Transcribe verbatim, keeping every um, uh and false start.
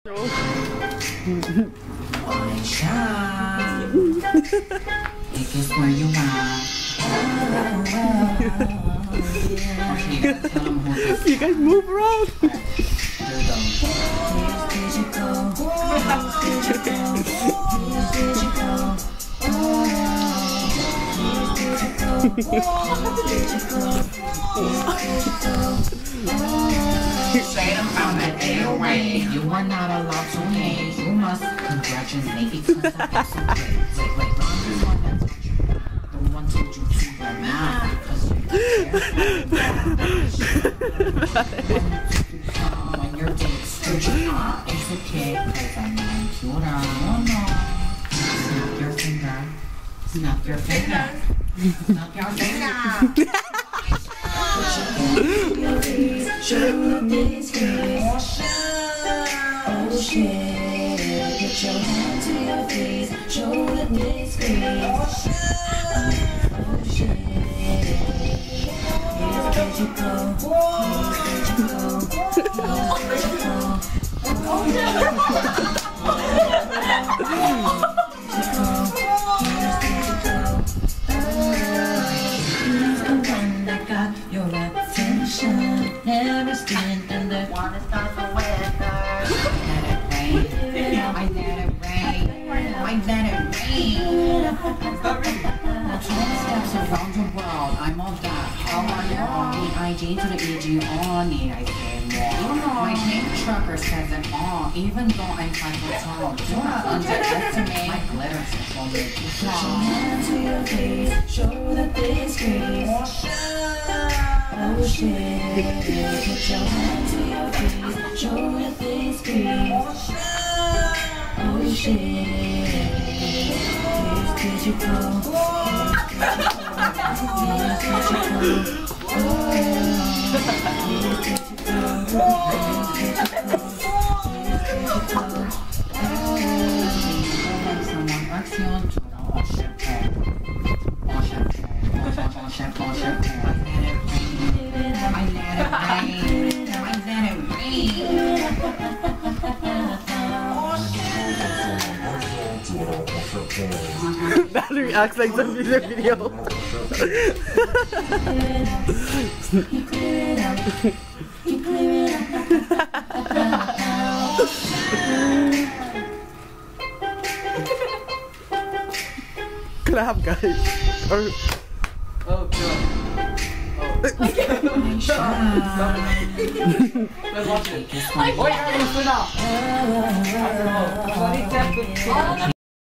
I shine. Take us where you are. You guys move around. Straight up from the airway. You are not allowed to hate. You must congratulate because of that. Wait, wait, wait. Ron is one that touched you. The one told you to your mouth because you're when your dick's stretching up. It's okay because I'm not cute. Oh no. Snap your finger. Snap your finger. Snap your finger. Show the disgrace. Oh shit. Put your hand to your face. Show the disgrace. Oh shit. Here's where you go. Here's where you go. Here's where you go. Your attention, never stand in the water starts the weather. I let it rain, I let it rain. twenty steps around the world, I'm all that. How are you on the I G to the E G on need I say more? My name trucker says it all, even though I'm five foot tall. Do not underestimate my glitter will make you fall. Put your hand to your face, show that disgrace. Oh shit, put your hand to your face, show that disgrace. Oh shit, here's where you go, here's where you go, here's That reacts like some music video. Clap, guys. Or oh, God. Oh. Let's watch it. Wait, I'm gonna split out.